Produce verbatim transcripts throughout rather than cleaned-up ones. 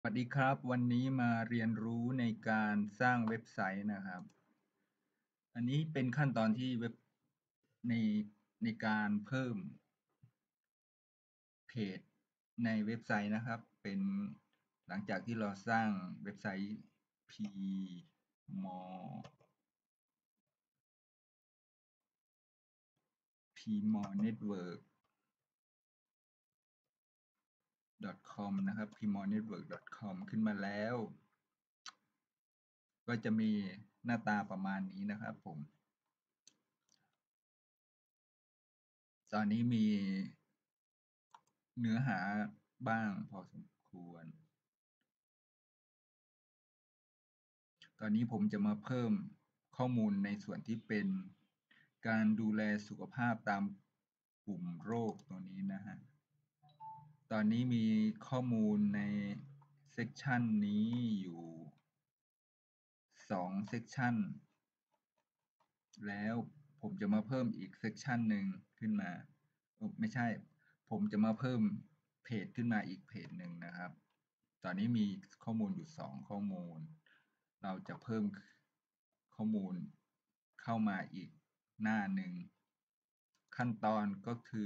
สวัสดีครับวันนี้มาเรียนรู้ในการสร้างเว็บไซต์นะครับ อันนี้เป็นขั้นตอนที่เว็บในในการเพิ่มเพจในเว็บไซต์นะครับ เป็นหลังจากที่เราสร้างเว็บไซต์ pmore pmorenetwork .com นะครับ pmorenetwork .com ขึ้นมาแล้ว ก็จะมีหน้าตาประมาณนี้นะครับผม ตอนนี้มีเนื้อหาบ้างพอสมควร ตอนนี้ผมจะมาเพิ่มข้อมูลในส่วนที่เป็นการดูแลสุขภาพตามกลุ่มโรคตัวนี้นะฮะ ตอนนี้มีข้อมูลในเซกชันนี้อยู่สองเซกชันแล้วผมจะมาเพิ่มอีกเซกชันหนึ่งขึ้นมาไม่ใช่ ผมจะมาเพิ่มเพจขึ้นมาอีกเพจหนึ่งนะครับ ตอนนี้มีข้อมูลอยู่สองข้อมูล เราจะเพิ่มข้อมูลเข้ามาอีกหน้าหนึ่ง ขั้นตอนก็คือ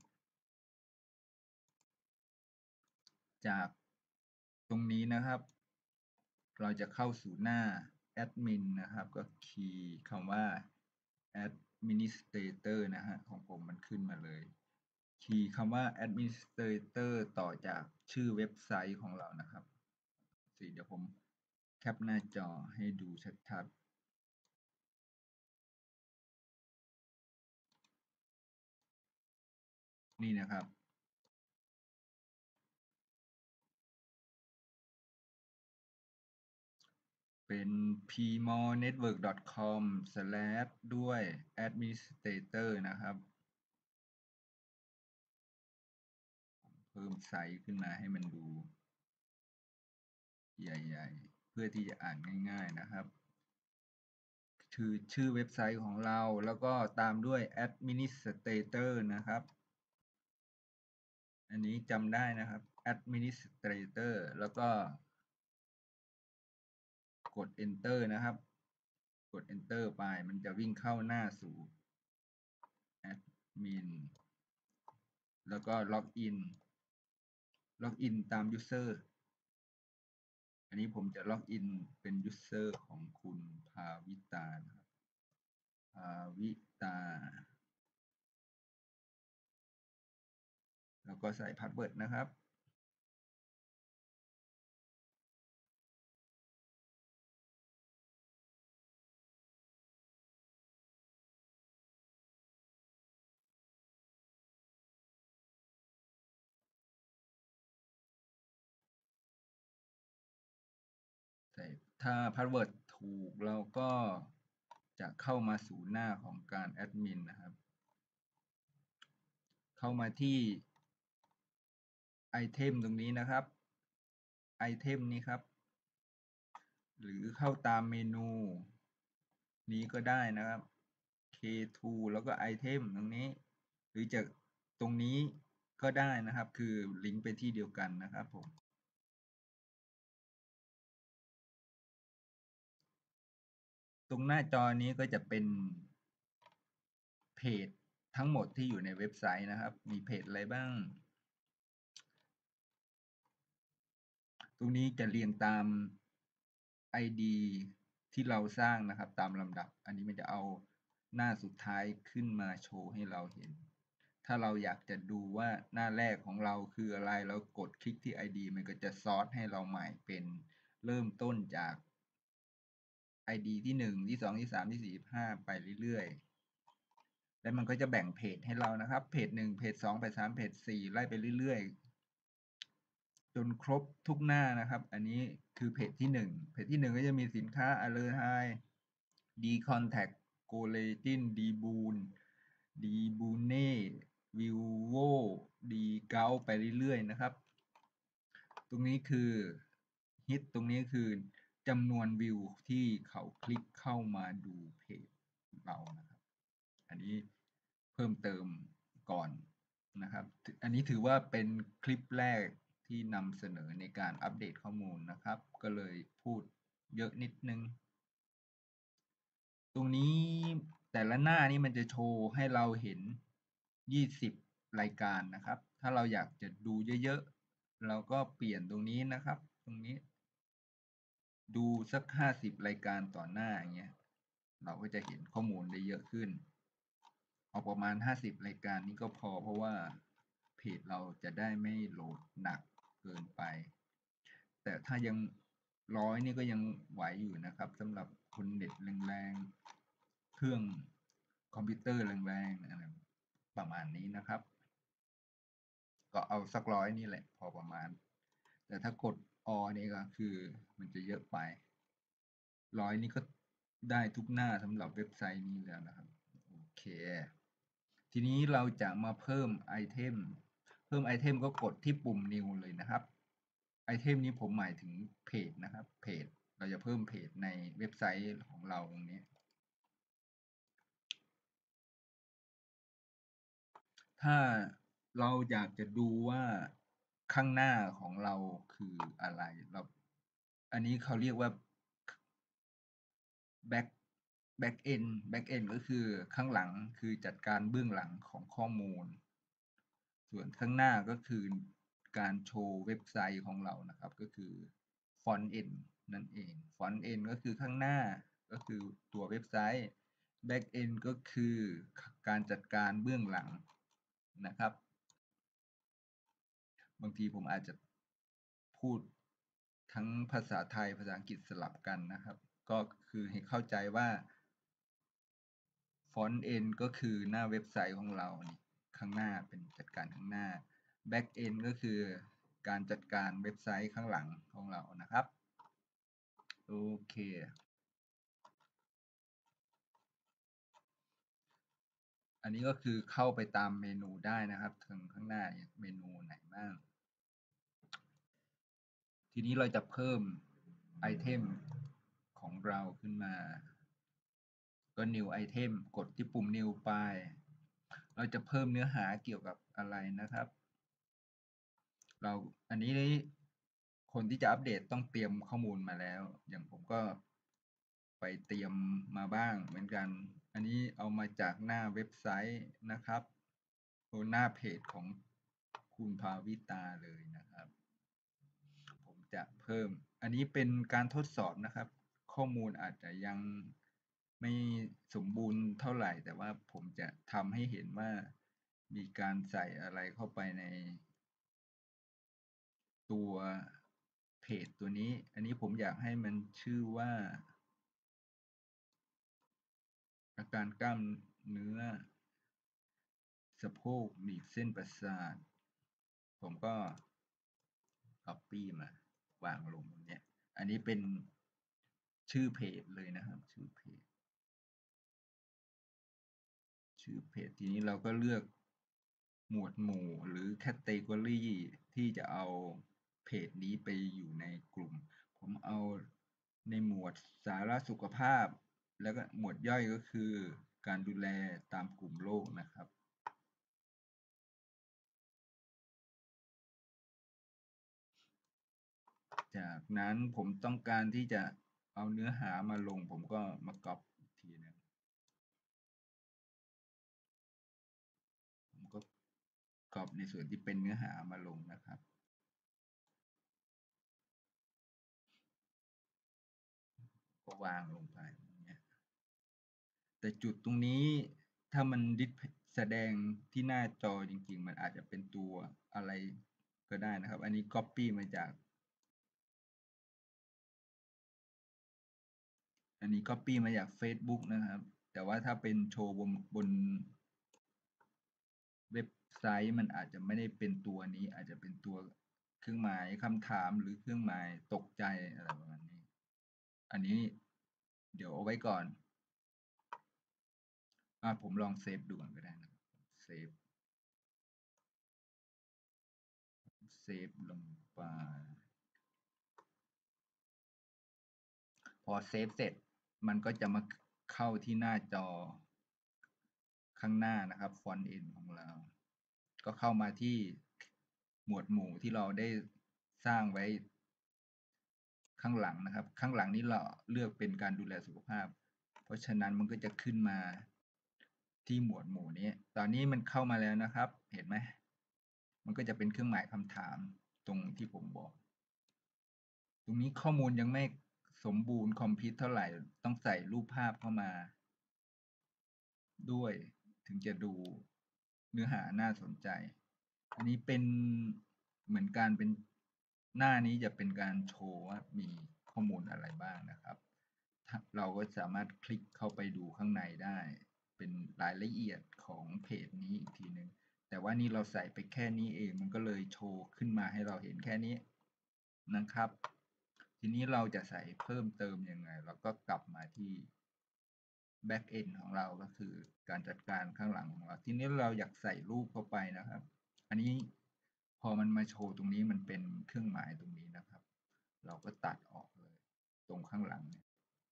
จากตรงนี้นะครับ เราจะเข้าสู่หน้าแอดมินนะครับ ก็คีย์คำว่า administrator นะฮะของผมมันขึ้นมาเลย คีย์คำว่า administrator ต่อจากชื่อเว็บไซต์ของเรานะครับสิเดี๋ยวผมแคปหน้าจอให้ดูชัดๆนี่นะครับ เป็น pmorenetwork com slash ด้วย administrator นะครับ เพิ่มไซส์ขึ้นมาให้มันดูใหญ่ๆ เพื่อที่จะอ่านง่ายๆนะครับ คือชื่อเว็บไซต์ของเรา แล้วก็ตามด้วย administrator นะครับ อันนี้จำได้นะครับ administrator แล้วก็กด enter นะครับ กด enter ไป มันจะวิ่งเข้าหน้าสู่ admin แล้วก็ login login ตาม user อันนี้ผมจะ login เป็น user ของคุณภาวิตานะครับภาวิตา แล้วก็ใส่พาสเวิร์ดนะครับใส่ถ้าพาสเวิร์ดถูกเราก็จะเข้ามาสู่หน้าของการแอดมินนะครับ เข้ามาที่ไอเทมตรงนี้นะครับ ไอเทมนี้ครับ หรือเข้าตามเมนูนี้ก็ได้นะครับ เค ทู แล้วก็ไอเทมตรงนี้ หรือจะตรงนี้ก็ได้นะครับ คือลิงก์ไปที่เดียวกันนะครับผม ตรงหน้าจอนี้ก็จะเป็นเพจทั้งหมดที่อยู่ในเว็บไซต์นะครับ มีเพจอะไรบ้าง ตรงนี้จะเรียงตาม ไอ ดี ที่เราสร้างนะครับตามลำดับ อันนี้มันจะเอาหน้าสุดท้ายขึ้นมาโชว์ให้เราเห็น ถ้าเราอยากจะดูว่าหน้าแรกของเราคืออะไร เรากดคลิกที่ ไอ ดี มันก็จะซอร์ตให้เราใหม่เป็นเริ่มต้นจาก ไอ ดี ที่หนึ่งที่สองที่สามที่สี่ที่ห้าไปเรื่อยๆ แล้วมันก็จะแบ่งเพจให้เรานะครับ เพจหนึ่งเพจสองเพจสามเพจสี่ไล่ไปเรื่อยๆ จนครบทุกหน้านะครับ อันนี้คือเพจที่หนึ่งเพจที่หนึ่งก็จะมีสินค้า Allerhigh D-Contact Collagen D-Boon D-Bune Vivo D-Gout ไปเรื่อยๆนะครับ ตรงนี้คือฮิตตรงนี้คือจำนวนวิวที่เขาคลิกเข้ามาดูเพจเรานะครับ อันนี้เพิ่มเติมก่อนนะครับ อันนี้ถือว่าเป็นคลิปแรกที่นำเสนอในการอัปเดตข้อมูลนะครับ ก็เลยพูดเยอะนิดนึง ตรงนี้แต่ละหน้านี่มันจะโชว์ให้เราเห็นยี่สิบรายการนะครับ ถ้าเราอยากจะดูเยอะๆเราก็เปลี่ยนตรงนี้นะครับ ตรงนี้ดูสักห้าสิบรายการต่อหน้าอย่างเงี้ยเราก็จะเห็นข้อมูลได้เยอะขึ้นเอาประมาณห้าสิบรายการนี้ก็พอเพราะว่าเพจเราจะได้ไม่โหลดหนักเกินไปแต่ถ้ายังร้อยนี่ก็ยังไหวอยู่นะครับสำหรับคนเน็ตแรงๆเครื่องคอมพิวเตอร์แรงๆอะไรประมาณนี้นะครับก็เอาสักร้อยนี่แหละพอประมาณแต่ถ้ากดอนี่ก็คือมันจะเยอะไปร้อยนี่ก็ได้ทุกหน้าสำหรับเว็บไซต์นี้แล้วนะครับโอเคทีนี้เราจะมาเพิ่มไอเทมเพิ่มไอเทมก็กดที่ปุ่ม new เลยนะครับไอเทมนี้ผมหมายถึงเพจนะครับเพจเราจะเพิ่มเพจในเว็บไซต์ของเราตรงนี้ถ้าเราอยากจะดูว่าข้างหน้าของเราคืออะไรเราอันนี้เขาเรียกว่า back back end back end ก็คือข้างหลังคือจัดการเบื้องหลังของข้อมูลส่วนข้างหน้าก็คือการโชว์เว็บไซต์ของเรานะครับก็คือ front end นั่นเอง front end ก็คือข้างหน้าก็คือตัวเว็บไซต์ back end ก็คือการจัดการเบื้องหลังนะครับบางทีผมอาจจะพูดทั้งภาษาไทยภาษาอังกฤษสลับกันนะครับก็คือให้เข้าใจว่าฟอนต์เอนก็คือหน้าเว็บไซต์ของเรานี่ข้างหน้าเป็นจัดการข้างหน้าแบ็กเอนก็คือการจัดการเว็บไซต์ข้างหลังของเรานะครับโอเคอันนี้ก็คือเข้าไปตามเมนูได้นะครับทางข้างหน้าเมนูไหนบ้างทีนี้เราจะเพิ่มไอเทมของเราขึ้นมาก็ new item กดที่ปุ่ม new ไปเราจะเพิ่มเนื้อหาเกี่ยวกับอะไรนะครับเราอันนี้คนที่จะอัปเดตต้องเตรียมข้อมูลมาแล้วอย่างผมก็ไปเตรียมมาบ้างเหมือนกันอันนี้เอามาจากหน้าเว็บไซต์นะครับหน้าเพจของคุณภาวิตาเลยนะครับผมจะเพิ่มอันนี้เป็นการทดสอบนะครับข้อมูลอาจจะยังไม่สมบูรณ์เท่าไหร่แต่ว่าผมจะทำให้เห็นว่ามีการใส่อะไรเข้าไปในตัวเพจตัวนี้อันนี้ผมอยากให้มันชื่อว่าอาการกล้ามเนื้อสะโพกหนีบเส้นประสาทผมก็ copy มาวางลงตรงนี้อันนี้เป็นชื่อเพจเลยนะครับชื่อเพจชื่อเพจทีนี้เราก็เลือกหมวดหมู่หรือ category ที่จะเอาเพจนี้ไปอยู่ในกลุ่มผมเอาในหมวดสาระสุขภาพแล้วก็หมวดย่อยก็คือการดูแลตามกลุ่มโรคนะครับจากนั้นผมต้องการที่จะเอาเนื้อหามาลงผมก็มาก๊อปอีกทีนึงผมก็ก๊อปในส่วนที่เป็นเนื้อหามาลงนะครับก็วางลงไปอย่างเงี้ยแต่จุดตรงนี้ถ้ามันดิสแสดงที่หน้าจอจริงๆมันอาจจะเป็นตัวอะไรก็ได้นะครับอันนี้ copy มาจากอันนี้ copy มาจาก Facebook นะครับแต่ว่าถ้าเป็นโชว์บนบนเว็บไซต์มันอาจจะไม่ได้เป็นตัวนี้อาจจะเป็นตัวเครื่องหมายคำถามหรือเครื่องหมายตกใจอะไรประมาณนี้อันนี้เดี๋ยวเอาไว้ก่อนอ่าผมลองเซฟดูก่อนก็ได้นะเซฟเซฟลงไปพอเซฟเสร็จมันก็จะมาเข้าที่หน้าจอข้างหน้านะครับฟอนต์เอนของเราก็เข้ามาที่หมวดหมู่ที่เราได้สร้างไว้ข้างหลังนะครับ ข้างหลังนี้เราเลือกเป็นการดูแลสุขภาพ เพราะฉะนั้นมันก็จะขึ้นมาที่หมวดหมู่นี้ ตอนนี้มันเข้ามาแล้วนะครับ เห็นไหม มันก็จะเป็นเครื่องหมายคำถามตรงที่ผมบอก ตรงนี้ข้อมูลยังไม่สมบูรณ์คอมพลีทเท่าไหร่ ต้องใส่รูปภาพเข้ามาด้วย ถึงจะดูเนื้อหาน่าสนใจ อันนี้เป็นเหมือนการเป็นหน้านี้จะเป็นการโชว์ว่ามีข้อมูลอะไรบ้างนะครับ เราก็สามารถคลิกเข้าไปดูข้างในได้ เป็นรายละเอียดของเพจนี้อีกทีหนึ่ง แต่ว่านี่เราใส่ไปแค่นี้เอง มันก็เลยโชว์ขึ้นมาให้เราเห็นแค่นี้นะครับ ทีนี้เราจะใส่เพิ่มเติมยังไง เราก็กลับมาที่ back end ของเรา ก็คือการจัดการข้างหลังของเรา ทีนี้เราอยากใส่รูปเข้าไปนะครับ อันนี้พอมันมาโชว์ตรงนี้มันเป็นเครื่องหมายตรงนี้นะครับ เราก็ตัดออกเลยตรงข้างหลังเนี่ย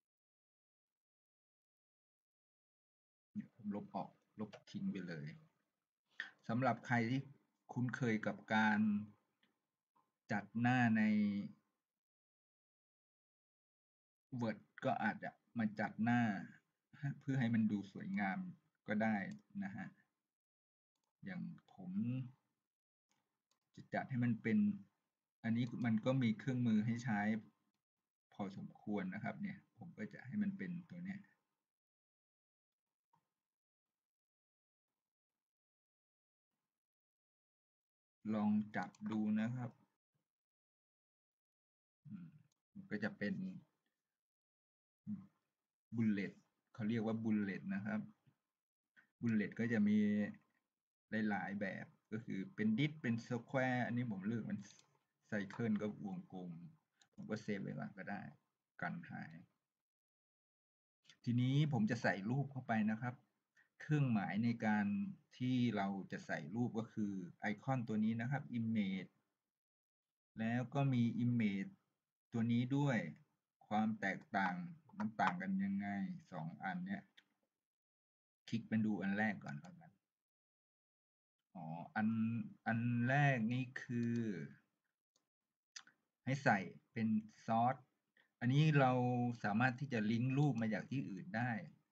เนี่ยผมลบออก ลบทิ้งไปเลย สำหรับใครที่คุ้นเคยกับการจัดหน้าใน Word ก็อาจจะมาจัดหน้าเพื่อให้มันดูสวยงามก็ได้นะฮะ อย่างผมจะจัดให้มันเป็น อันนี้มันก็มีเครื่องมือให้ใช้พอสมควรนะครับ เนี่ย ผมก็จะให้มันเป็นตัวเนี้ย ลองจับดูนะครับ มันก็จะเป็น bullet เขาเรียกว่า bullet นะครับ bullet ก็จะมีหลาย ๆ แบบ ก็คือเป็นดิสก์ เป็น square อันนี้ผมเลือกเป็น circle ก็วงกลม ผมก็เซฟไว้ก่อนก็ได้ กันหาย ทีนี้ผมจะใส่รูปเข้าไปนะครับ เครื่องหมายในการที่เราจะใส่รูปก็คือไอคอนตัวนี้นะครับ image แล้วก็มี image ตัวนี้ด้วย ความแตกต่างมันต่างกันยังไง สอง อันเนี้ย คลิกไปดูอันแรกก่อนแล้วกัน อ๋อ อัน อันแรกนี่คือ ให้ใส่เป็นซอส อันนี้เราสามารถที่จะลิงก์รูปมาจากที่อื่นได้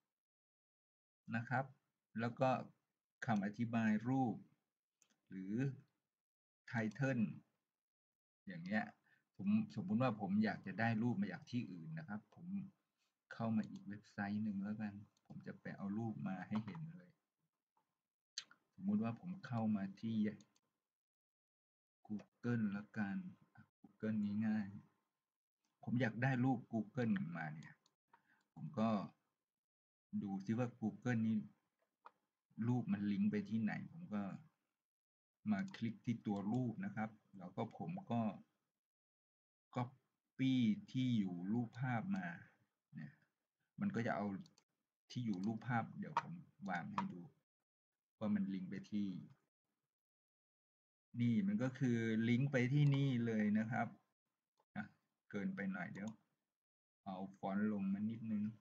นะครับ แล้วก็คำอธิบายรูป หรือ Title อย่างเงี้ย ผม สมมุติว่าผมอยากจะได้รูปมาจากที่อื่นนะครับ ผมเข้ามาอีกเว็บไซต์หนึ่งแล้วกัน ผมจะไปเอารูปมาให้เห็นเลย สมมุติว่าผมเข้ามาที่ กูเกิลแล้วกัน กูเกิลง่าย ๆ ผมอยากได้รูปกูเกิลมาเนี่ย ผมก็ดูซิว่ากูเกิลนี้ รูปมันลิงก์ไปที่ไหน ผมก็มาคลิกที่ตัวรูปนะครับ แล้วก็ผมก็ Copy ที่อยู่รูปภาพมา เนี่ย มันก็จะเอาที่อยู่รูปภาพ เดี๋ยวผมวางให้ดู ว่ามันลิงก์ไปที่ นี่มันก็คือลิงก์ไปที่นี่เลยนะครับ อ่ะ เกินไปหน่อย เดี๋ยวเอาฟอนต์ลงมานิดนึง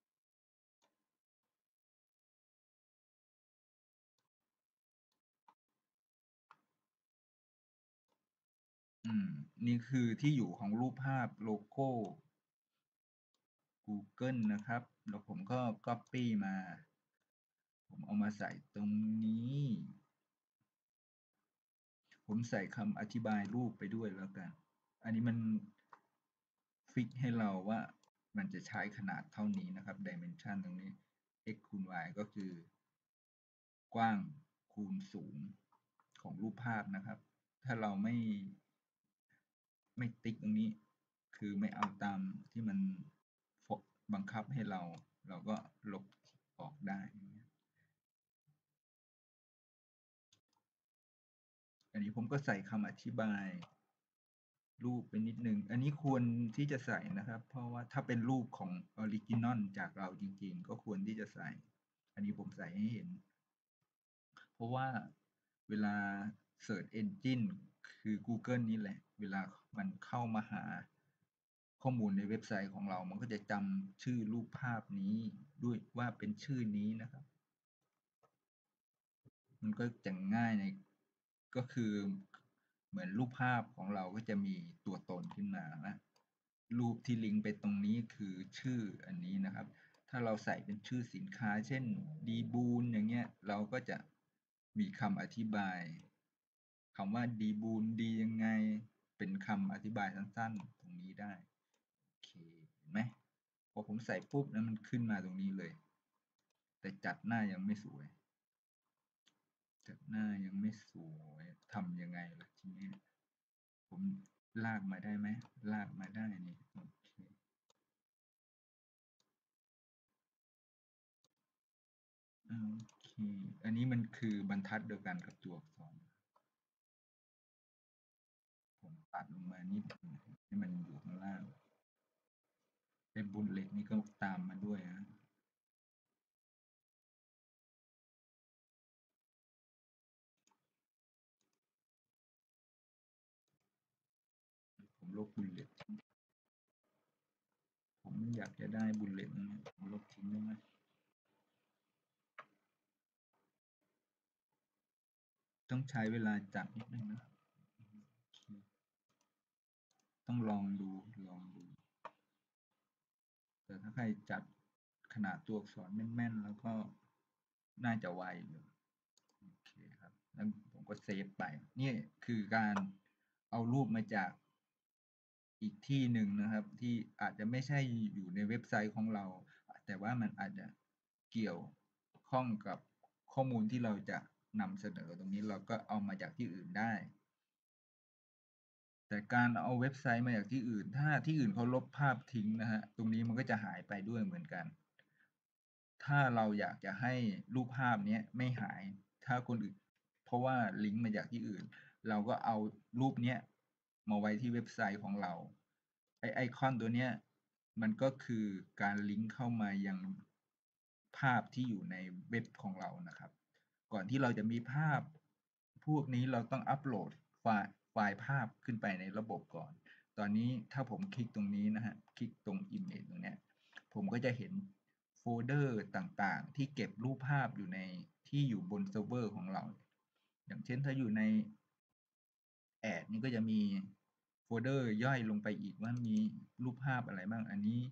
อืม นี่คือที่อยู่ของรูปภาพโลโก้กูเกิลนะครับ แล้วผมก็ Copy มา ผมเอามาใส่ตรงนี้ ผมใส่คำอธิบายรูปไปด้วยแล้วกัน อันนี้มันฟิกให้เราว่ามันจะใช้ขนาดเท่านี้นะครับ Dimension ตรงนี้ x คูณ y ก็คือกว้างคูณสูงของรูปภาพนะครับ ถ้าเราไม่ ไม่ติ๊กตรงนี้ คือไม่เอาตามที่มันบังคับให้เรา เราก็ลบออกได้ อันนี้ผมก็ใส่คำอธิบายรูปไปนิดนึง อันนี้ควรที่จะใส่นะครับ เพราะว่าถ้าเป็นรูปของออริจินอลจากเราจริงๆ ก็ควรที่จะใส่ อันนี้ผมใส่ให้เห็น เพราะว่าเวลา Search Engine คือ Google นี่แหละ เวลามันเข้ามาหาข้อมูลในเว็บไซต์ของเรา มันก็จะจำชื่อรูปภาพนี้ด้วยว่าเป็นชื่อนี้นะครับ มันก็จะง่ายใน ก็คือเหมือนรูปภาพของเราก็จะมีตัวตนขึ้นมานะรูปที่ลิงก์ไปตรงนี้คือชื่ออันนี้นะครับถ้าเราใส่เป็นชื่อสินค้าเช่นดีบูนอย่างเงี้ยเราก็จะมีคำอธิบายคำว่าดีบูนดียังไงเป็นคำอธิบายสั้นๆตรงนี้ได้โอเคเห็นไหมพอผมใส่ปุ๊บแล้วมันขึ้นมาตรงนี้เลยแต่จัดหน้ายังไม่สวยจัดหน้ายังไม่สวยทำยังไงล่ะทีนี้ผมลากมาได้ไหมลากมาได้นี่โอเคโอเคอันนี้มันคือบรรทัดเดียวกันกับตัวอักษรผมตัดลงมานิดนึงให้มันอยู่ข้างล่างเป็นบุลเลตนี่ก็ตามมาด้วยนะผมลบบุลเลตผมไม่อยากจะได้บุลเลตนะผมลบทิ้งได้ไหมต้องใช้เวลาจัดนิดนึงนะต้องลองดูลองดูแต่ถ้าใครจัดขนาดตัวอักษรแม่นๆแล้วก็น่าจะไวเลยโอเคครับแล้วผมก็เซฟไปนี่คือการเอารูปมาจากอีกที่หนึ่งนะครับที่อาจจะไม่ใช่อยู่ในเว็บไซต์ของเราแต่ว่ามันอาจจะเกี่ยวข้องกับข้อมูลที่เราจะนำเสนอตรงนี้เราก็เอามาจากที่อื่นได้แต่การเอาเว็บไซต์มาจากที่อื่นถ้าที่อื่นเขาลบภาพทิ้งนะฮะตรงนี้มันก็จะหายไปด้วยเหมือนกันถ้าเราอยากจะให้รูปภาพนี้ไม่หายถ้าคนอื่นเพราะว่าลิงก์มาจากที่อื่นเราก็เอารูปนี้มาไว้ที่เว็บไซต์ของเราไอไอคอนตัวเนี้ยมันก็คือการลิงก์เข้ามายังภาพที่อยู่ในเว็บของเรานะครับก่อนที่เราจะมีภาพพวกนี้เราต้องอัปโหลดไฟล์ไฟล์ภาพขึ้นไปในระบบก่อนตอนนี้ถ้าผมคลิกตรงนี้นะฮะคลิกตรง Image ตรงเนี้ยผมก็จะเห็นโฟลเดอร์ต่างๆที่เก็บรูปภาพอยู่ในที่อยู่บนเซิร์ฟเวอร์ของเราอย่างเช่นถ้าอยู่ในแอดนี่ก็จะมีโฟลเดอร์ย่อยลงไปอีกว่ามีรูปภาพอะไรบ้างอันนี้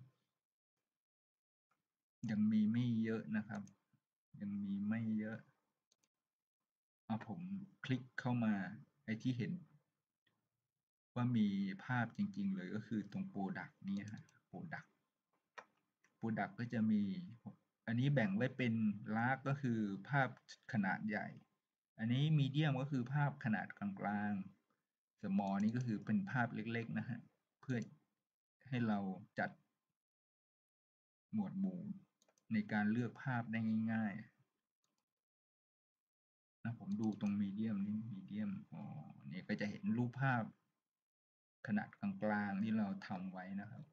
ยังมีไม่เยอะนะครับยังมีไม่เยอะเอาผมคลิกเข้ามาไอ้ที่เห็นว่ามีภาพจริงๆเลยก็คือตรงโปรดักต์นี้ฮะโปรดักต์โปรดักต์ก็จะมีอันนี้แบ่งไว้เป็นลาร์กก็คือภาพขนาดใหญ่อันนี้มีเดียมก็คือภาพขนาดกลางๆสมอลนี่ก็คือเป็นภาพเล็กๆนะฮะเพื่อให้เราจัดหมวดหมู่ในการเลือกภาพได้ง่ายๆนะผมดูตรงมีเดียมนี่มีเดียมอ๋อนี่ก็จะเห็นรูปภาพขนาดกลางๆที่เราทำไว้นะครับ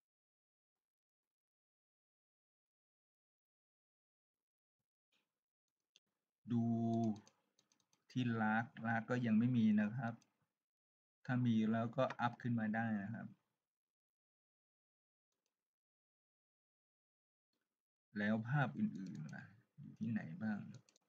ดูที่ลากลากก็ยังไม่มีนะครับถ้ามีแล้วก็อัพขึ้นมาได้นะครับแล้วภาพอื่นๆล่ะอยู่ที่ไหนบ้าง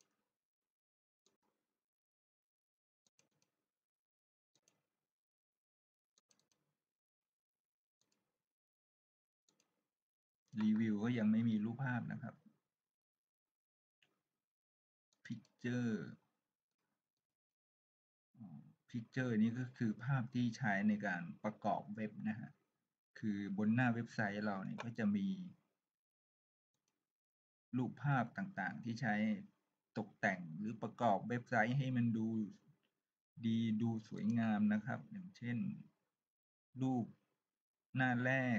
รีวิวก็ยังไม่มีรูปภาพนะครับพิกเจอร์พิกเจอร์นี้ก็คือภาพที่ใช้ในการประกอบเว็บนะฮะคือบนหน้าเว็บไซต์เราเนี่ยก็จะมีรูปภาพต่างๆที่ใช้ตกแต่งหรือประกอบเว็บไซต์ให้มันดูดีดูสวยงามนะครับอย่างเช่นรูปหน้าแรก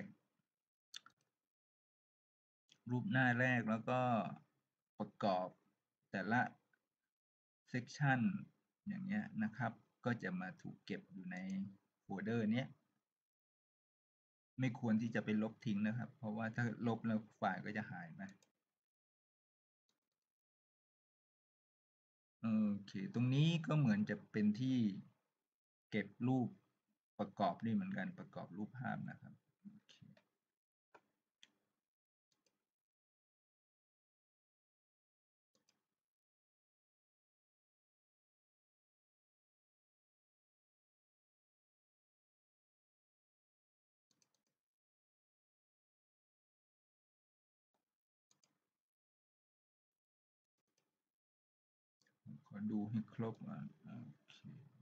รูปหน้าแรกแล้วก็ประกอบแต่ละเซกชันอย่างเงี้ยนะครับก็จะมาถูกเก็บอยู่ในโฟลเดอร์เนี้ยไม่ควรที่จะไปลบทิ้งนะครับเพราะว่าถ้าลบแล้วไฟล์ก็จะหายไปโอเคตรงนี้ก็เหมือนจะเป็นที่เก็บรูปประกอบด้วยเหมือนกันประกอบรูปภาพนะครับโอเคอดูให้ครบอ่ะโอเค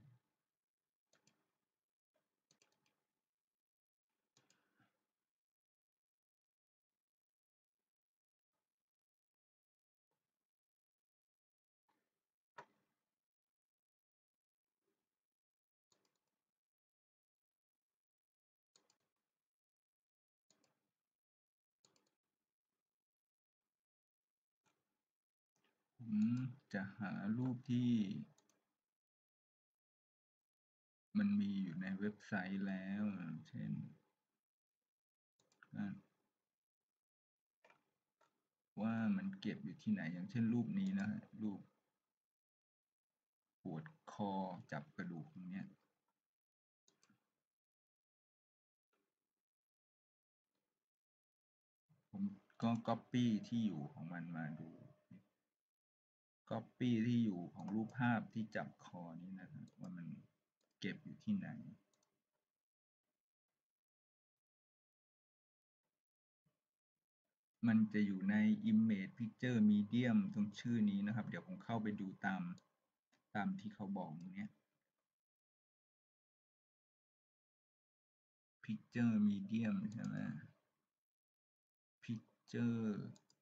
ผมจะหารูปที่มันมีอยู่ในเว็บไซต์แล้วเช่นว่ามันเก็บอยู่ที่ไหนอย่างเช่นรูปนี้นะฮะรูปปวดคอจับกระดูกตรงเนี้ยผมก็ copy ที่อยู่ของมันมาดู copy ที่อยู่ของรูปภาพที่จับคอนี้นะครับว่ามันเก็บอยู่ที่ไหนมันจะอยู่ใน image picture medium ตรงชื่อนี้นะครับเดี๋ยวผมเข้าไปดูตามตามที่เขาบอกตรงเนี้ย picture medium ใช่ไหม picture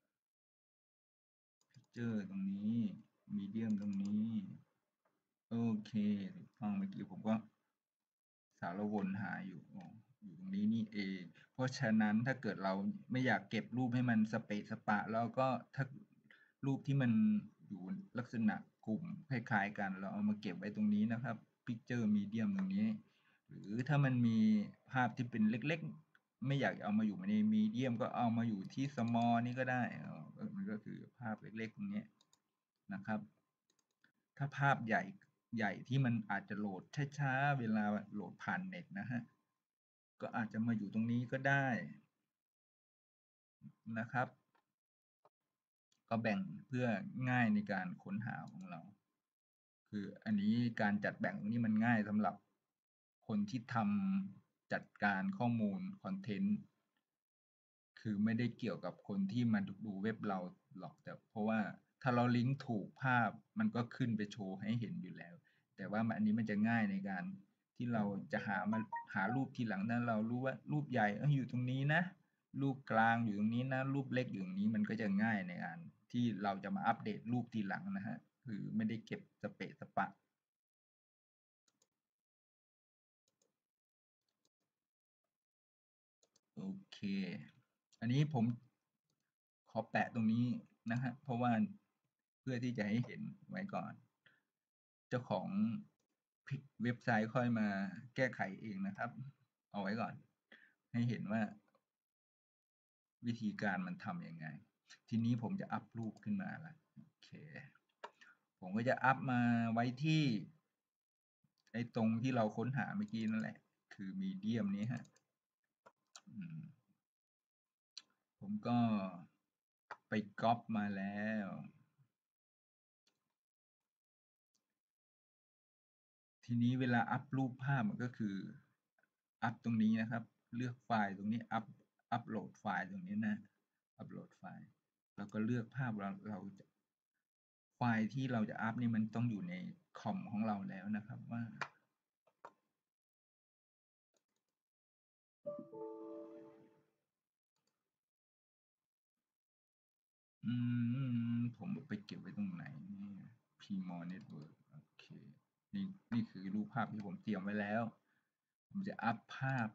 picture ตรงนี้ medium ตรงนี้โอเคถูกต้องเมื่อกี้ผมก็สารวนหาอยู่อ๋ออยู่ตรงนี้นี่เองเพราะฉะนั้นถ้าเกิดเราไม่อยากเก็บรูปให้มันสเปะสปะแล้วก็ถ้ารูปที่มันอยู่ลักษณะกลุ่มคล้ายๆกันเราเอามาเก็บไว้ตรงนี้นะครับ picture medium ตรงนี้หรือถ้ามันมีภาพที่เป็นเล็กๆไม่อยากเอามาอยู่ใน medium ก็เอามาอยู่ที่ small นี่ก็ได้มันก็คือภาพเล็กๆตรงนี้นะครับถ้าภาพใหญ่ใหญ่ที่มันอาจจะโหลดช้าๆเวลาโหลดผ่านเน็ตนะฮะก็อาจจะมาอยู่ตรงนี้ก็ได้นะครับก็แบ่งเพื่อง่ายในการค้นหาของเราคืออันนี้การจัดแบ่งตรงนี้มันง่ายสำหรับคนที่ทำจัดการข้อมูลคอนเทนต์คือไม่ได้เกี่ยวกับคนที่มาดูเว็บเราหรอกแต่เพราะว่าถ้าเราลิงก์ถูกภาพมันก็ขึ้นไปโชว์ให้เห็นอยู่แล้วแต่ว่าอันนี้มันจะง่ายในการที่เราจะหามาหารูปทีหลังนั้นเรารู้ว่ารูปใหญ่อยู่ตรงนี้นะรูปกลางอยู่ตรงนี้นะรูปเล็กอยู่ตรงนี้มันก็จะง่ายในการที่เราจะมาอัปเดตรูปทีหลังนะฮะคือไม่ได้เก็บสเปะสปะโอเคอันนี้ผมขอแปะตรงนี้นะฮะเพราะว่าเพื่อที่จะให้เห็นไว้ก่อนเจ้าของเว็บไซต์ค่อยมาแก้ไขเองนะครับเอาไว้ก่อนให้เห็นว่าวิธีการมันทำยังไงทีนี้ผมจะอัพรูปขึ้นมาละโอเคผมก็จะอัพมาไว้ที่ไอ้ตรงที่เราค้นหาเมื่อกี้นั่นแหละคือมีเดียมนี้ฮะผมก็ไปก๊อปมาแล้วทีนี้เวลาอัพรูปภาพมันก็คืออัพตรงนี้นะครับเลือกไฟล์ตรงนี้อัพอัพโหลดไฟล์ตรงนี้นะอัพโหลดไฟล์แล้วก็เลือกภาพเราเราจะไฟล์ที่เราจะอัพนี่มันต้องอยู่ในคอมของเราแล้วนะครับว่าอืมผมไปเก็บไว้ตรงไหนเนี่ย Pmore Network โอเคนี่นี่คือรูปภาพที่ผมเตรียมไว้แล้วผมจะอัพภาพ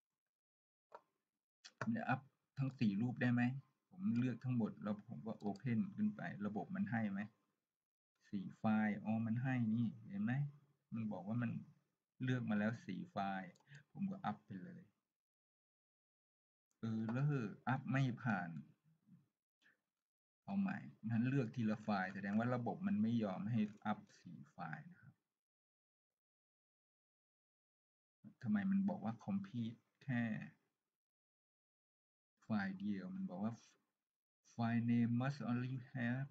ผมจะอัพทั้งสี่รูปได้ไหมผมเลือกทั้งหมดแล้วผมก็ Open ขึ้นไประบบมันให้ไหมสี่ไฟล์อ๋อมันให้นี่เห็นไหมมันบอกว่ามันเลือกมาแล้วสี่ไฟล์ผมก็อัพไปเลยเออแล้วอัพไม่ผ่านเอาใหม่งั้นเลือกทีละไฟล์แสดงว่าระบบมันไม่ยอมให้อัพสี่ไฟล์นะครับทำไมมันบอกว่า complete แค่ไฟล์เดียวมันบอกว่า file name must only have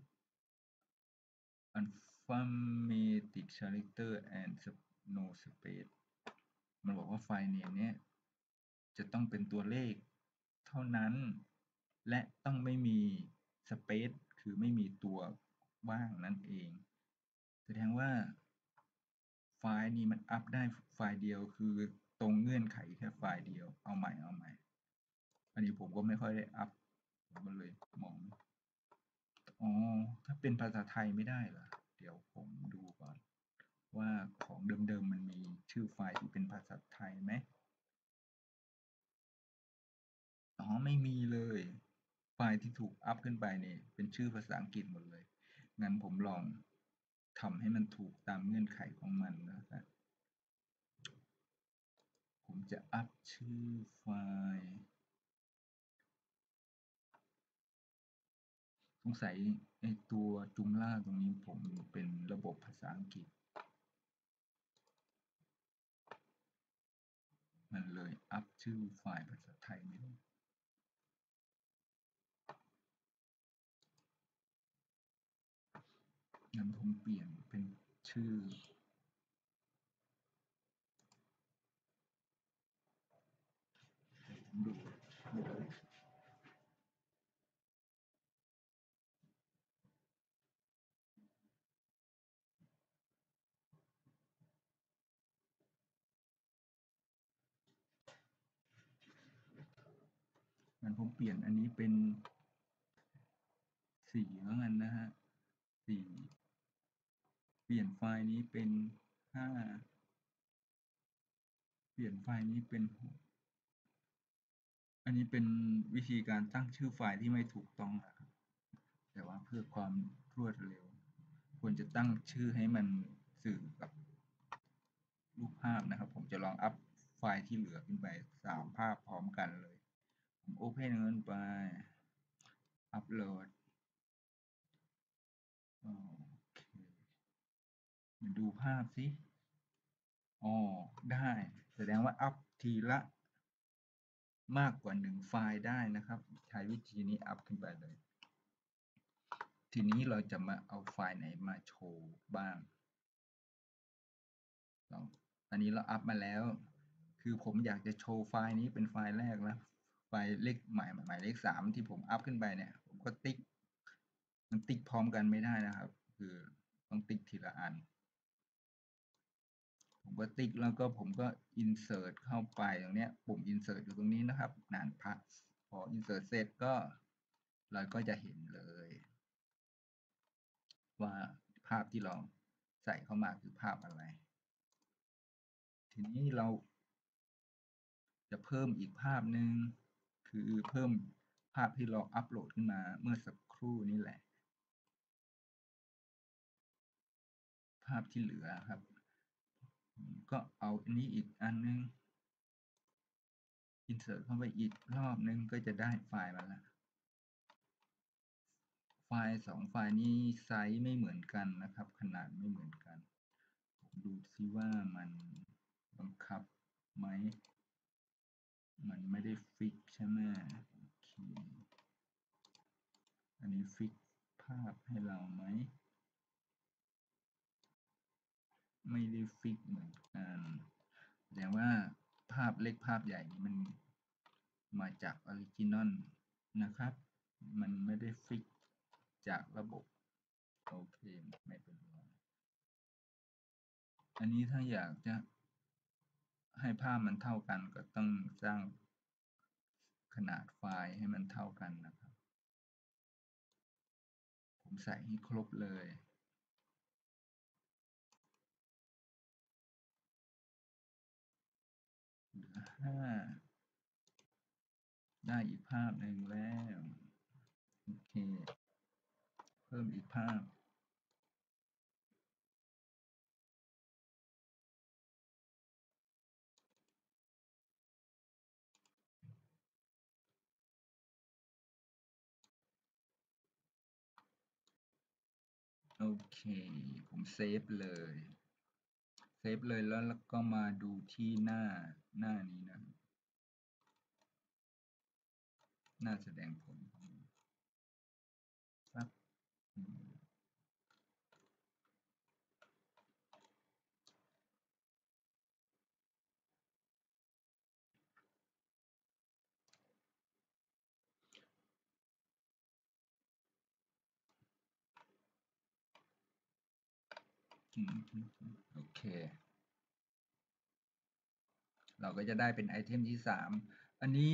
alphabetic character and no space มันบอกว่าไฟล์เนมเนี้ยจะต้องเป็นตัวเลขเท่านั้นและต้องไม่มี space คือไม่มีตัวว่างนั่นเองแสดงว่าไฟล์นี้มันอัพได้ไฟล์เดียวคือตรงเงื่อนไขแค่ไฟล์เดียวเอาใหม่เอาใหม่อันนี้ผมก็ไม่ค่อยได้อัพผมก็เลยมองอ๋อถ้าเป็นภาษาไทยไม่ได้เหรอเดี๋ยวผมดูก่อนว่าของเดิมๆมันมีชื่อไฟล์ที่เป็นภาษาไทยไหมอ๋อไม่มีเลยไฟล์ที่ถูกอัพขึ้นไปเนี่ยเป็นชื่อภาษาอังกฤษหมดเลยงั้นผมลองทำให้มันถูกตามเงื่อนไขของมันนะครับ ผมจะอัพชื่อไฟล์สงสัยไอตัวจุมล่าตรงนี้ผมเป็นระบบภาษาอังกฤษมันเลยอัพชื่อไฟล์ภาษาไทยไม่ได้งั้นผมเปลี่ยนเป็นชื่อผมดูงั้นผมเปลี่ยนอันนี้เป็นสี่แล้วกันนะฮะสี่เปลี่ยนไฟล์นี้เป็นห้าเปลี่ยนไฟล์นี้เป็นหกอันนี้เป็นวิธีการตั้งชื่อไฟล์ที่ไม่ถูกต้องนะครับแต่ว่าเพื่อความรวดเร็วควรจะตั้งชื่อให้มันสื่อกับ รูปภาพนะครับผมจะลองอัพไฟล์ที่เหลือขึ้นไปสามภาพพร้อมกันเลยผมโอเพนเงินไปอัพโหลดโอเคมาดูภาพสิอ๋อได้แสดงว่าอัพทีละมากกว่าหนึ่งไฟล์ได้นะครับใช้วิธีนี้อัพขึ้นไปเลยทีนี้เราจะมาเอาไฟล์ไหนมาโชว์บ้างเราอันนี้เราอัพมาแล้วคือผมอยากจะโชว์ไฟล์นี้เป็นไฟล์แรกแล้วไฟล์เลขหมายหมายเลขสามที่ผมอัพขึ้นไปเนี่ยผมก็ติ๊กมันติ๊กพร้อมกันไม่ได้นะครับคือต้องติ๊กทีละอันผมก็ติ๊กแล้วก็ผมก็ insert เข้าไปตรงเนี้ยปุ่ม insert อยู่ตรงนี้นะครับนานพักพอ insert เสร็จก็เราก็จะเห็นเลยว่าภาพที่เราใส่เข้ามาคือภาพอะไรทีนี้เราจะเพิ่มอีกภาพหนึ่งคือเพิ่มภาพที่เราอัปโหลดขึ้นมาเมื่อสักครู่นี้แหละภาพที่เหลือครับก็เอาอันนี้อีกอันนึง insert เข้าไปอีกรอบนึงก็จะได้ไฟล์มาแล้วไฟล์สองไฟล์นี้ไซส์ไม่เหมือนกันนะครับขนาดไม่เหมือนกันผมดูซิว่ามันบังคับไหมมันไม่ได้ฟิกใช่ไหมโอเคอันนี้ฟิกภาพให้เราไหมไม่ได้ฟิกเหมือนกันแสดงว่าภาพเล็กภาพใหญ่นี้มันมาจากออริจินอลนะครับมันไม่ได้ฟิกจากระบบโอเคไม่เป็นไรอันนี้ถ้าอยากจะให้ภาพมันเท่ากันก็ต้องสร้างขนาดไฟล์ให้มันเท่ากันนะครับผมใส่ให้ครบเลยเหลือห้าได้อีกภาพหนึ่งแล้วโอเคเพิ่มอีกภาพโอเคผมเซฟเลยเซฟเลยแล้วแล้วก็มาดูที่หน้าหน้านี้นะหน้าแสดงผลครับอืมโอเคเราก็จะได้เป็นไอเทมที่สามอันนี้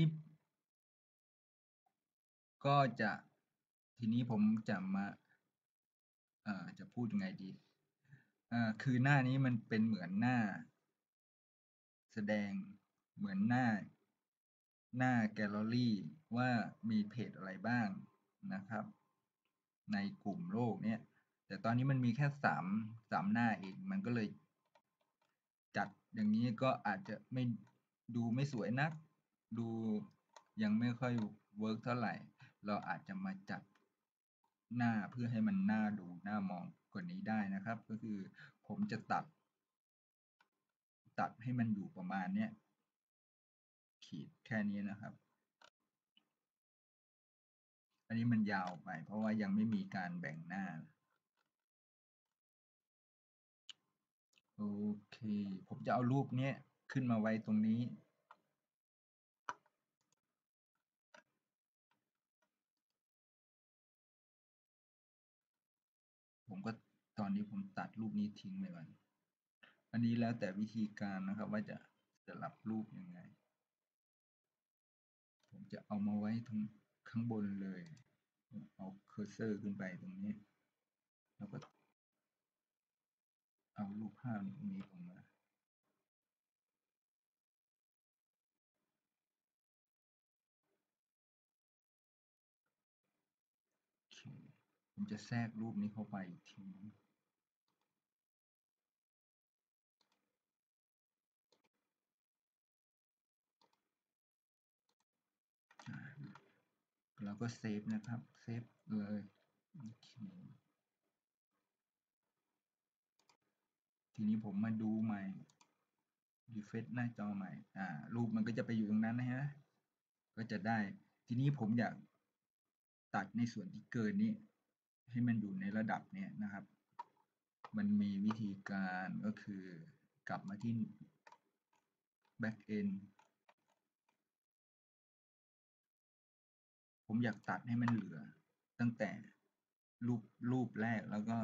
ก็จะทีนี้ผมจะมาเอ่อจะพูดยังไงดีเอ่อคือหน้านี้มันเป็นเหมือนหน้าแสดงเหมือนหน้าหน้าแกลเลอรี่ว่ามีเพจอะไรบ้างนะครับในกลุ่มโลกเนี้ยแต่ตอนนี้มันมีแค่สามสามหน้าเองมันก็เลยจัดอย่างนี้ก็อาจจะไม่ดูไม่สวยนักดูยังไม่ค่อยเวิร์กเท่าไหร่เราอาจจะมาจัดหน้าเพื่อให้มันน่าดูน่ามองกว่านี้ได้นะครับก็คือผมจะตัดตัดให้มันอยู่ประมาณเนี้ยขีดแค่นี้นะครับอันนี้มันยาวไปเพราะว่ายังไม่มีการแบ่งหน้าโอเคผมจะเอารูปเนี้ยขึ้นมาไว้ตรงนี้ผมก็ตอนนี้ผมตัดรูปนี้ทิ้งไปก่อนอันนี้แล้วแต่วิธีการนะครับว่าจะจะรับรูปยังไงผมจะเอามาไว้ตรงข้างบนเลยเอาเคอร์เซอร์ขึ้นไปตรงนี้แล้วก็เอารูปภาพตรงนี้ลงมาโอเคผมจะแทรกรูปนี้เข้าไปอีกทีแล้วก็เซฟนะครับเซฟเลยโอเคทีนี้ผมมาดูใหม่รีเฟรชหน้าจอใหม่อ่ารูปมันก็จะไปอยู่ตรงนั้นนะฮะก็จะได้ทีนี้ผมอยากตัดในส่วนที่เกินนี้ให้มันอยู่ในระดับเนี้ยนะครับมันมีวิธีการก็คือกลับมาที่ back end ผมอยากตัดให้มันเหลือตั้งแต่รูปรูปแรกแล้วก็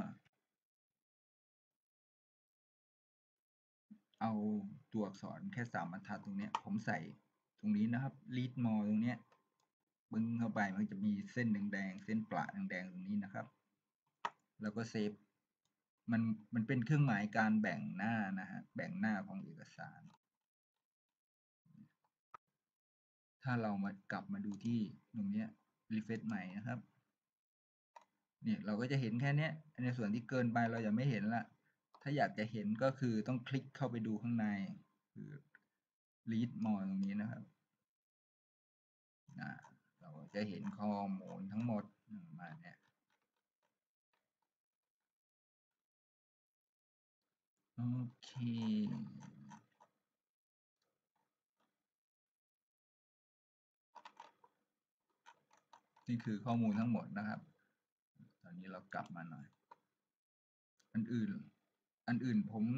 เอาตัวอักษรแค่สามบรรทัดตรงเนี้ยผมใส่ตรงนี้นะครับ read more ตรงเนี้ยปึ้งเข้าไปมันจะมีเส้นแดงๆเส้นประแดงๆตรงนี้นะครับแล้วก็เซฟมันมันเป็นเครื่องหมายการแบ่งหน้านะฮะแบ่งหน้าของเอกสารถ้าเรามากลับมาดูที่ตรงเนี้ย refresh ใหม่นะครับเนี่ยเราก็จะเห็นแค่เนี้ยในส่วนที่เกินไปเราจะไม่เห็นละถ้าอยากจะเห็นก็คือต้องคลิกเข้าไปดูข้างในคือ read more ตรงนี้นะครับอ่าเราจะเห็นข้อมูลทั้งหมดมาเนี่ยโอเคนี่คือข้อมูลทั้งหมดนะครับตอนนี้เรากลับมาหน่อยอันอื่นอันอื่นผม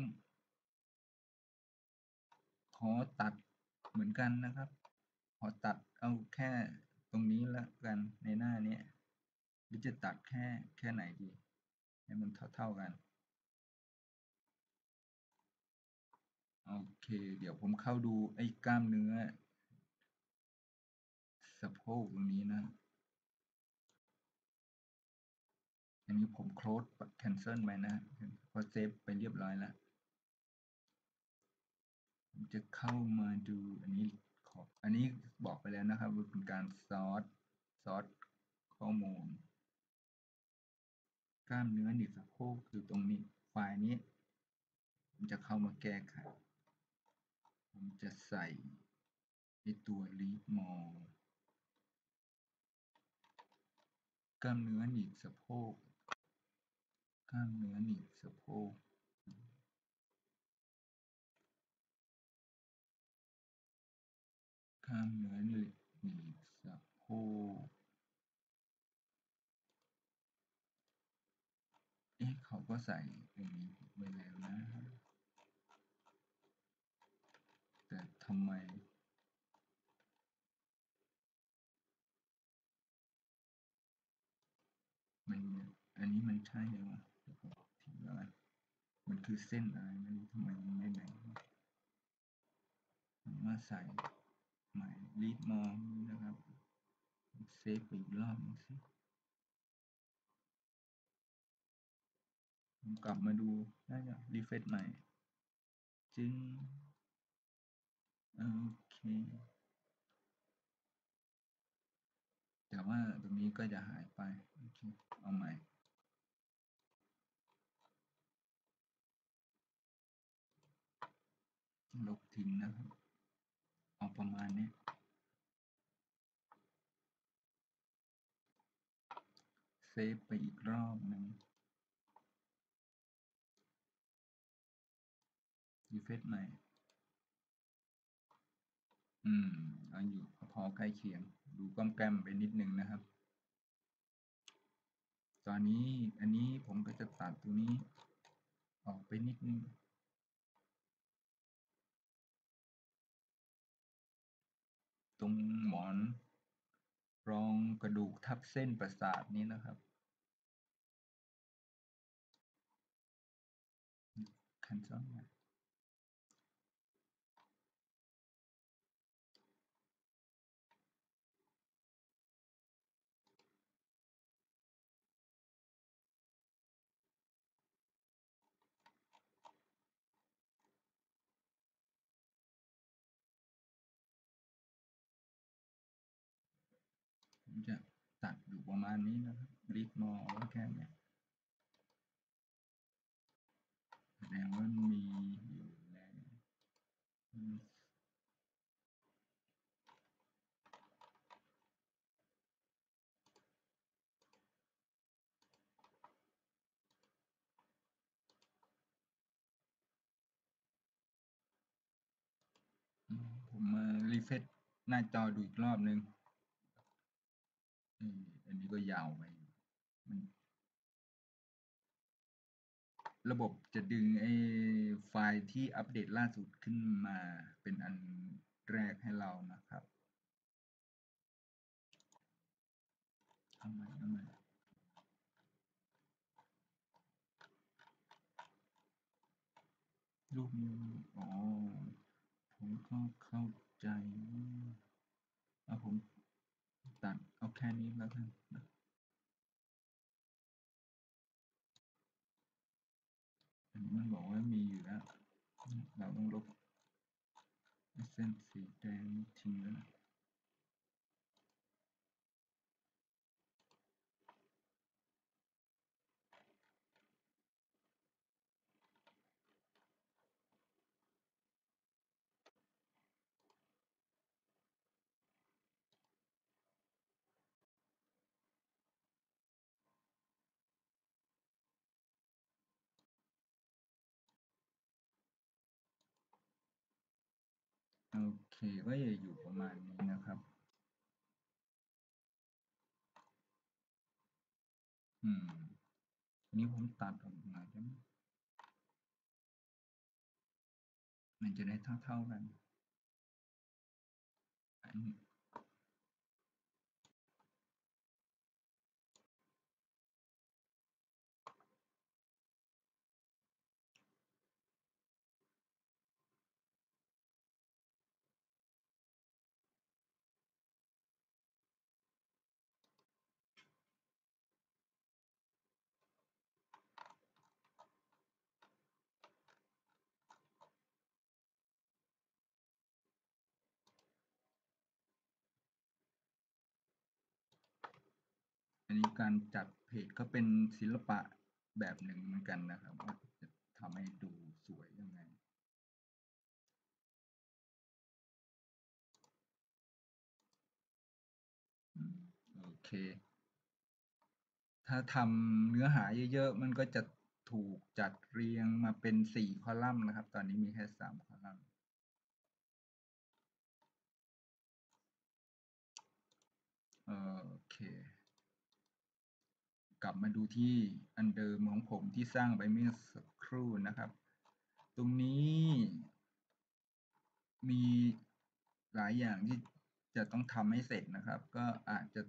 ขอตัดเหมือนกันนะครับขอตัดเอาแค่ตรงนี้แล้วกันในหน้านี้หรือจะตัดแค่แค่ไหนดีให้มันเท่าๆกันโอเคเดี๋ยวผมเข้าดูไอ้กล้ามเนื้อสะโพกตรงนี้นะอันนี้ผมโคลส cancel ไปนะเพราะเซฟไปเรียบร้อยแล้วผมจะเข้ามาดูอันนี้ขออันนี้บอกไปแล้วนะครับว่าเป็นการซอร์สซอร์สข้อมูลกล้ามเนื้อหนีบสะโพกคือตรงนี้ไฟล์นี้ผมจะเข้ามาแก้ไขผมจะใส่ในตัว lead more กล้ามเนื้อหนีบสะโพกกล้ามเนื้อหนีบสะโพกกล้ามเนื้อหนีบสะโพกเอ๊ะเขาก็ใส่ตรงนี้ไว้แล้วนะแต่ทำไมมันอันนี้มันใช่เหรอวะเดี๋ยวผมทิ้งแล้วกันมันคือเส้นอะไรไม่รู้ทำไมมันไม่แบ่งมาใส่ใหม่ read more นี่นะครับเซฟไปอีกรอบนึงสิผมกลับมาดูน่าจะรีเฟรชใหม่จึงโอเคแต่ว่าตรงนี้ก็จะหายไปโอเคเอาใหม่ลบทิ้งนะครับเอาประมาณนี้เซฟไปอีกรอบหนึ่งรีเฟรชใหม่อืมเอาอยู่พอใกล้เคียงดูก้มแกมไปนิดนึงนะครับตอนนี้อันนี้ผมก็จะตัดตรงนี้ออกไปนิดนึงตรงหมอนรองกระดูกทับเส้นประสาทนี้นะครับคันซ้อนมาผมจะตัดอยู่ประมาณนี้นะครับรีดมอไว้แค่นี้แสดงว่ามีอยู่แล้วผมมารีเฟรชหน้าจอดูอีกรอบนึงอันนี้ก็ยาวไปมันระบบจะดึงไอ้ไฟล์ที่อัปเดตล่าสุดขึ้นมาเป็นอันแรกให้เรานะครับทำไมทำไมรูปนี้อ๋อผมก็เข้าใจเอาผมตัดเอาแค่นี้แล้วกันอันนี้มันบอกว่ามีอยู่แล้วเราต้องลบเส้นสีแดงทิ้งแล้วนะโอเคก็จะอยู่ประมาณนี้นะครับอืมนี่ผมตัดออกมาใช่ไหมมันจะได้เท่าๆกันอันนี้อันนี้การจัดเพจก็เป็นศิลปะแบบหนึ่งเหมือนกันนะครับว่าจะทำให้ดูสวยยังไงโอเคถ้าทำเนื้อหาเยอะๆมันก็จะถูกจัดเรียงมาเป็นสี่คอลัมน์นะครับตอนนี้มีแค่สามคอลัมน์โอเคกลับมาดูที่อันเดิมของผมที่สร้างไปเมื่อสักครู่นะครับตรงนี้มีหลายอย่างที่จะต้องทำให้เสร็จนะครับก็อาจจะ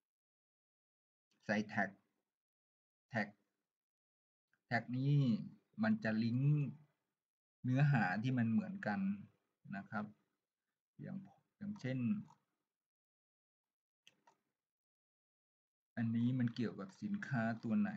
ใส่แท็กแท็กแท็กนี้มันจะลิงก์เนื้อหาที่มันเหมือนกันนะครับ อย่างอย่างเช่น อันนี้มันเกี่ยวกับสินค้าตัวไหน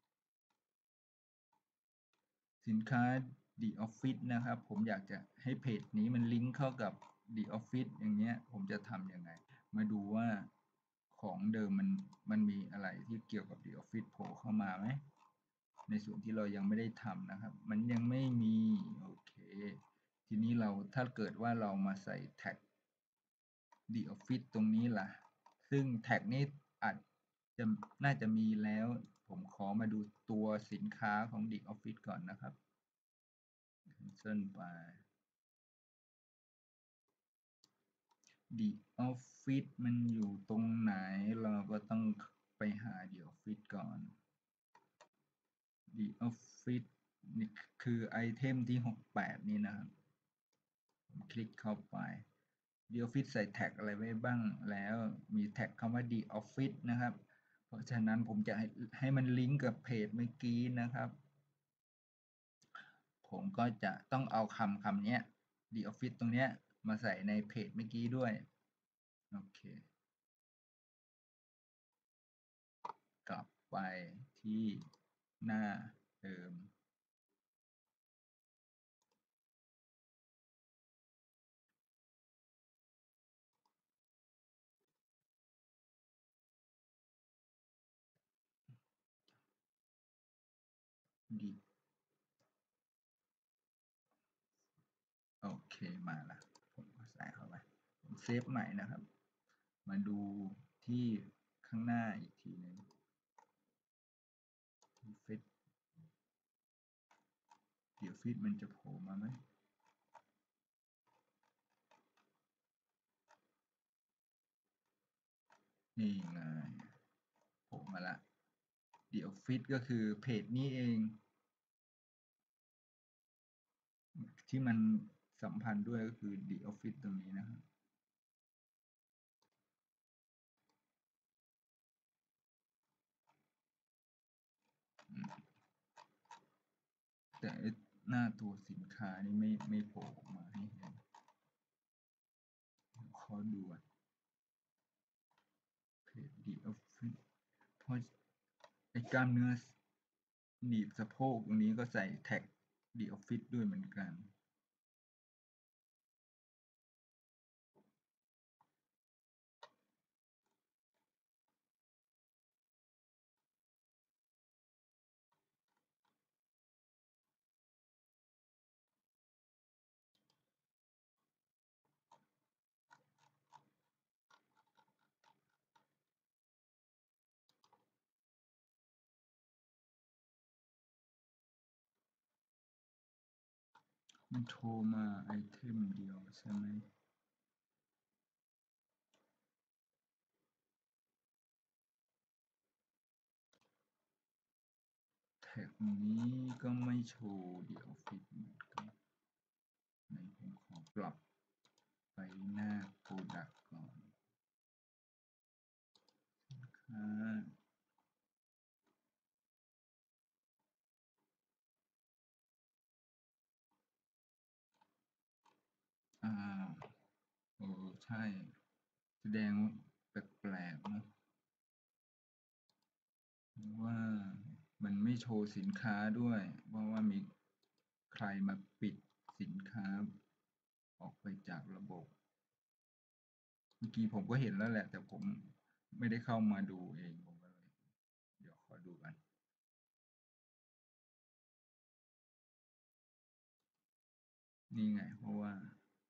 สินค้า The Office นะครับ ผมอยากจะให้เพจนี้มันลิงก์เข้ากับ The Office อย่างเงี้ย ผมจะทำยังไง มาดูว่าของเดิมมันมันมีอะไรที่เกี่ยวกับ The Office โผล่เข้ามาไหม ในส่วนที่เรายังไม่ได้ทำนะครับ มันยังไม่มี โอเค ทีนี้เราถ้าเกิดว่าเรามาใส่แท็ก The Office ตรงนี้ล่ะ ซึ่งแท็กนี้อาจจะน่าจะมีแล้ว ผมขอมาดูตัวสินค้าของ The Office ก่อนนะครับ cancel ไป The Office มันอยู่ตรงไหน เราก็ต้องไปหา The Office ก่อน The Office นี่คือไอเทมที่หกสิบแปดนี่นะครับ ผมคลิกเข้าไป The Office ใส่แท็กอะไรไว้บ้างแล้ว มีแท็กคำว่า The Office นะครับ เพราะฉะนั้นผมจะให้ให้มันลิงก์กับเพจเมื่อกี้นะครับ ผมก็จะต้องเอาคำคำนี้ The Office ตรงเนี้ยมาใส่ในเพจเมื่อกี้ด้วย โอเค กลับไปที่หน้าเดิม ดี โอเค มาแล้ว ผมก็ใส่เข้าไป ผมเซฟใหม่นะครับ มาดูที่ข้างหน้าอีกทีหนึ่งฟิตเดี๋ยวฟิตมันจะโผล่มาไหม นี่ไงโผล่มาละเดี๋ยวฟิตก็คือเพจนี้เอง ที่มันสัมพันธ์ด้วยก็คือ The Office ตรงนี้นะครับแต่หน้าตัวสินค้านี่ไม่ไม่โผล่ออกมาให้เห็นขอดูเพจ The Office เพราะไอ้กล้ามเนื้อหนีบสะโพกตรงนี้ก็ใส่แท็ก The Office ด้วยเหมือนกัน มันโทรมาไอเทมเดียวใช่ไหม แท็กนี้ก็ไม่โชว์ The Office เหมือนกันในผมขอกลับไปหน้า Product ก่อนอ่าอ่าเออใช่ แสดงแปลกๆนะว่ามันไม่โชว์สินค้าด้วย เพราะว่ามีใครมาปิดสินค้าออกไปจากระบบ เมื่อกี้ผมก็เห็นแล้วแหละ แต่ผมไม่ได้เข้ามาดูเองผมก็เลยเดี๋ยวขอดูกัน นี่ไง เพราะว่า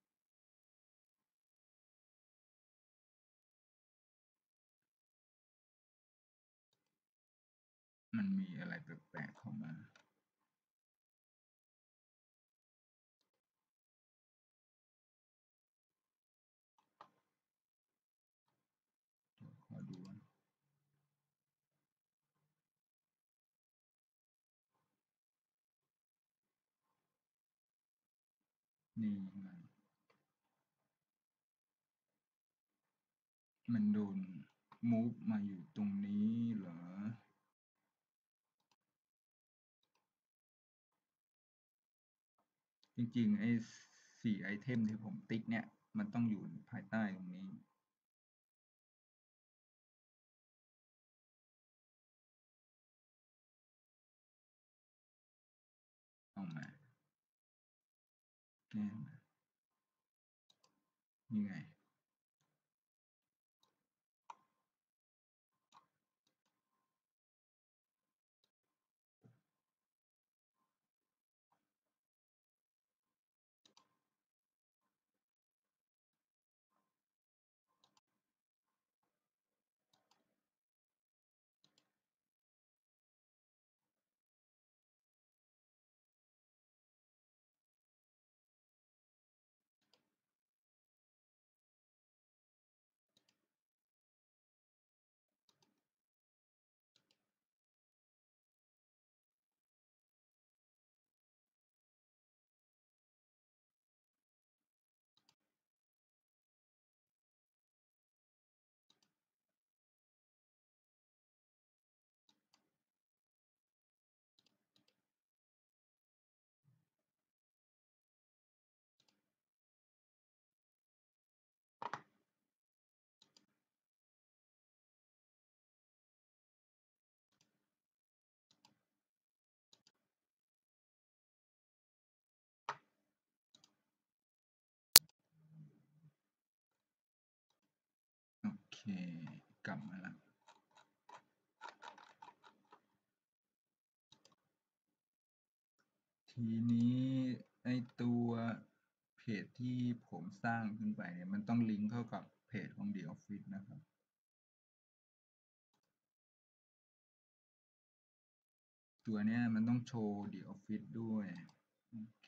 มันมีอะไรแปลกๆเข้ามา ขอดูก่อนนี่ไงมันโดนมูฟมาอยู่ตรงนี้เหรอจริงๆไอ้สี่ไอเทมที่ผมติ๊กเนี่ยมันต้องอยู่ภายใต้ตรงนี้เอามาแก้มานี่ไงโอเคกลับมาแล้วทีนี้ไอ้ตัวเพจที่ผมสร้างขึ้นไปเนี่ยมันต้องลิงก์เข้ากับเพจของ The Office นะครับตัวเนี้ยมันต้องโชว์ The Office ด้วยโอเค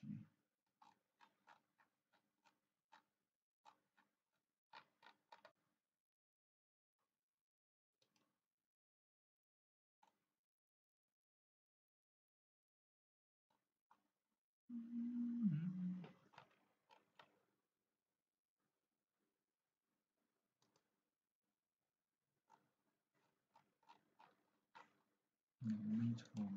ยังไม่โชว์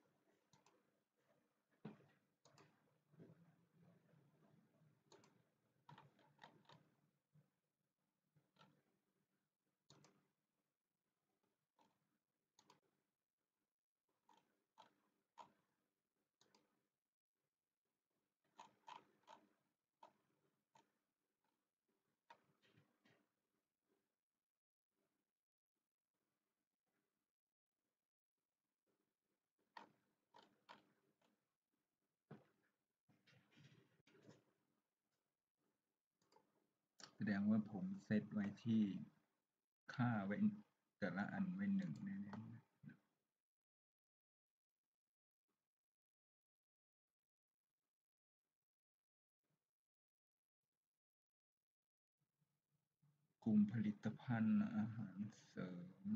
แสดงว่าผมเซตไว้ที่ค่าไว้แต่ละอันไว้หนึ่งแน่ๆกลุ่มผลิตภัณฑ์อาหารเสริม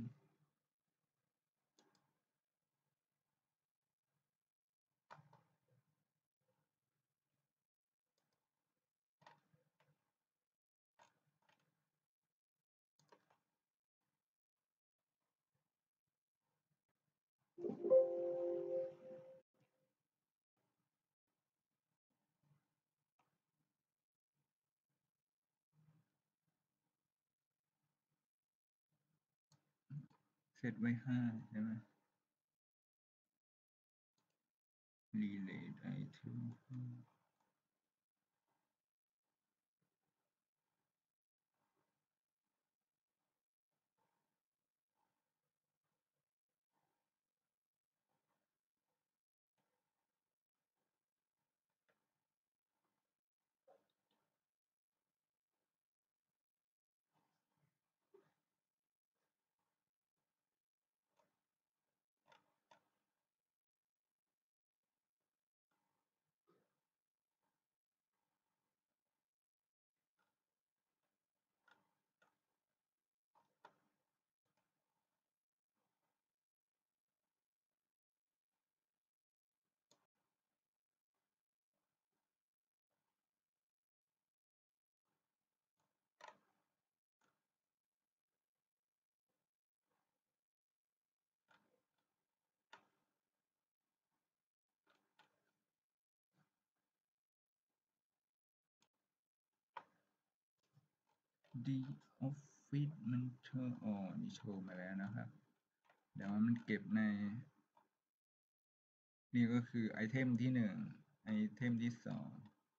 เซตไว้ห้าใช่ไหม relate item The Office มันโชว์อ๋อนี่โชว์มาแล้วนะครับ เดี๋ยวมันเก็บใน นี่ก็คือไอเทมที่หนึ่งไอเทมที่สอง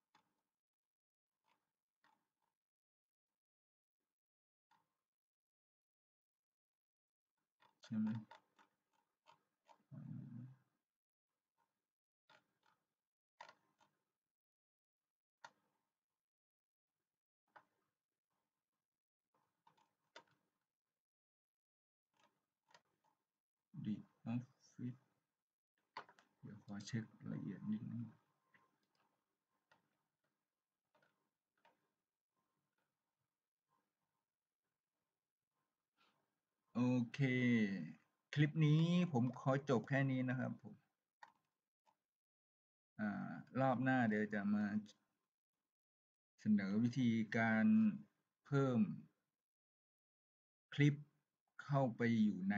ใช่ไหม The Office เดี๋ยวขอเช็คละเอียดนิดนึงโอเค คลิปนี้ผมขอจบแค่นี้นะครับผมอ่ารอบหน้าเดี๋ยวจะมาเสนอวิธีการเพิ่มคลิปเข้าไปอยู่ใน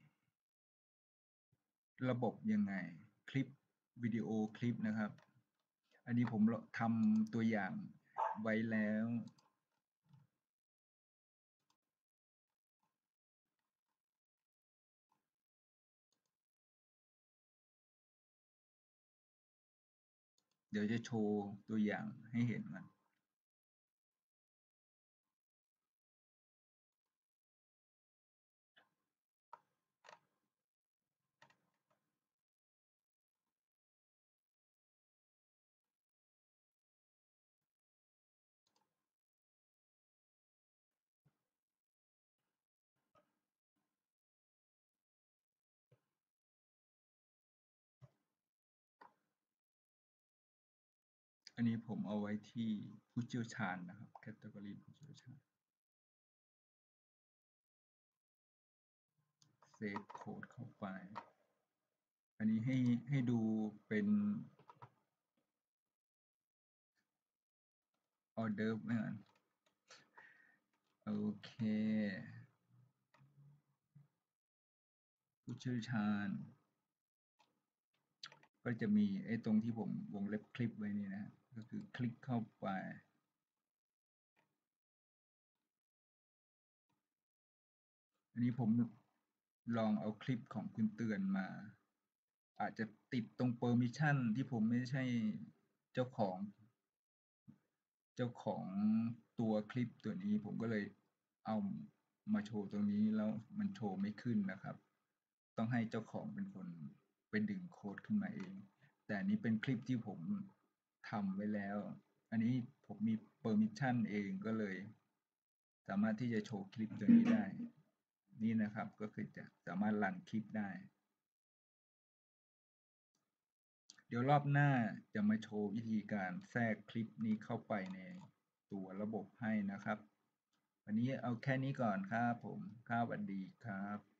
ระบบยังไง คลิปวิดีโอคลิปนะครับ อันนี้ผมทำตัวอย่างไว้แล้ว เดี๋ยวจะโชว์ตัวอย่างให้เห็นมัน อันนี้ผมเอาไว้ที่ผู้เชี่ยวชาญนะครับแคตตากรีผู้เชี่ยวชาญเซฟโค้ดเข้าไป อันนี้ให้ให้ดูเป็นออเดิร์ฟนะโอเค ผู้เชี่ยวชาญ ก็จะมีไอ้ตรงที่ผมวงเล็บคลิปไว้นี่นะก็คือคลิกเข้าไป อันนี้ผมลองเอาคลิปของคุณเตือนมา อาจจะติดตรง permission ที่ผมไม่ใช่เจ้าของ เจ้าของตัวคลิปตัวนี้ผมก็เลยเอามาโชว์ตรงนี้แล้วมันโชว์ไม่ขึ้นนะครับ ต้องให้เจ้าของเป็นคนไปดึงโค้ดขึ้นมาเอง แต่อันนี้เป็นคลิปที่ผมทำไว้แล้ว อันนี้ผมมี permission เองก็เลย สามารถที่จะโชว์คลิปตัวนี้ได้ นี่นะครับก็คือจะสามารถรันคลิปได้ เดี๋ยวรอบหน้าจะมาโชว์วิธีการแทรกคลิปนี้เข้าไปในตัวระบบให้นะครับ วันนี้เอาแค่นี้ก่อนครับผมครับสวัสดีครับ